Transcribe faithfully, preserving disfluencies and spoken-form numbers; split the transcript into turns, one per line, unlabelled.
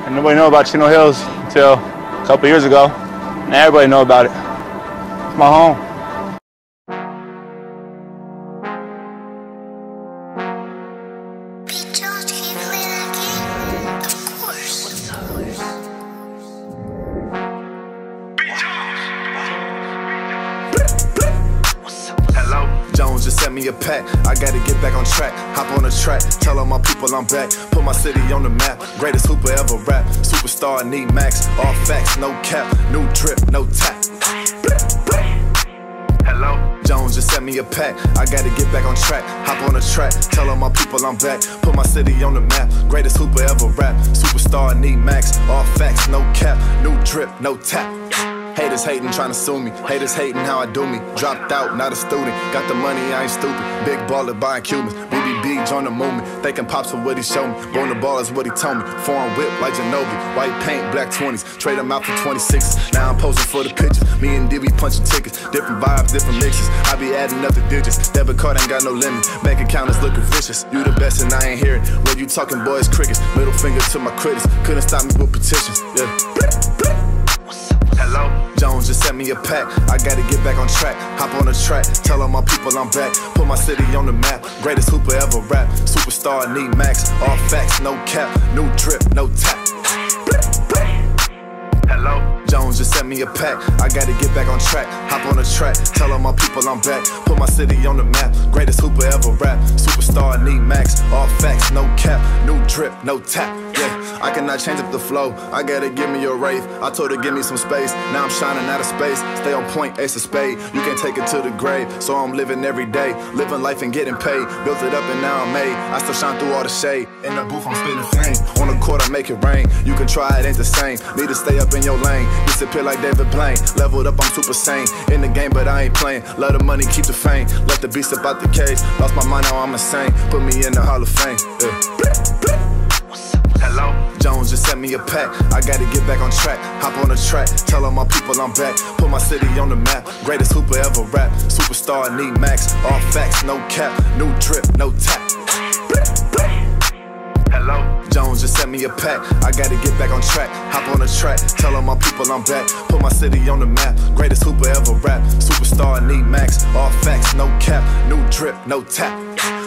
And nobody knew about Chino Hills until a couple years ago. Now everybody know about it. It's my home.
Jones just sent me a pack, I gotta get back on track. Hop on the track, tell all my people I'm back. Put my city on the map, greatest hooper ever rap. Superstar, need max, all facts, no cap. New drip, no tap. Hello? Jones just sent me a pack, I gotta get back on track. Hop on the track, tell all my people I'm back. Put my city on the map, greatest hooper ever rap. Superstar, need max, all facts, no cap. New drip, no tap. Haters hating, tryna sue me. Haters hating how I do me. Dropped out, not a student. Got the money, I ain't stupid. Big baller buying Cubans. B B B join the movement. Thinking Pops for what he showed me. Born the ball is what he told me. Foreign whip like Ginobili. White paint, black twenties. Trade them out for twenty-sixes. Now I'm posing for the pictures. Me and D B punching tickets. Different vibes, different mixes. I be adding up the digits. Debit card ain't got no limit. Bank account is looking vicious. You the best and I ain't hearing. When you talking boys, crickets. Middle finger to my critics. Couldn't stop me with petitions. Yeah. Hello? Jones just sent me a pack, I gotta get back on track. Hop on the track, tell all my people I'm back. Put my city on the map, greatest hooper ever rap. Superstar, need max, all facts, no cap. New drip, no tap. Hello? Jones just sent me a pack, I gotta get back on track. Hop on the track, tell all my people I'm back. Put my city on the map, greatest hooper ever rap. Superstar, need max, all facts, no cap. New drip, no tap. Yeah, I cannot change up the flow, I gotta give me a wraith. I told her give me some space, now I'm shining out of space. Stay on point, ace of spade, you can't take it to the grave. So I'm living every day, living life and getting paid. Built it up and now I'm made, I still shine through all the shade. In the booth I'm spitting flame, on the court I make it rain. You can try it, ain't the same, need to stay up in your lane. Disappear like David Blaine, leveled up I'm super sane. In the game but I ain't playing, love the money, keep the fame. Let the beast up out the cage, lost my mind now I'm insane. Put me in the Hall of Fame, yeah. Hello? Jones just sent me a pack, I gotta get back on track. Hop on the track, tell all my people I'm back. Put my city on the map, greatest hooper ever rap. Superstar, need max, all facts, no cap. New drip, no tap. Hello? Jones just sent me a pack, I gotta get back on track. Hop on the track, tell all my people I'm back. Put my city on the map, greatest hooper ever rap. Superstar, need max, all facts, no cap. New drip, no tap.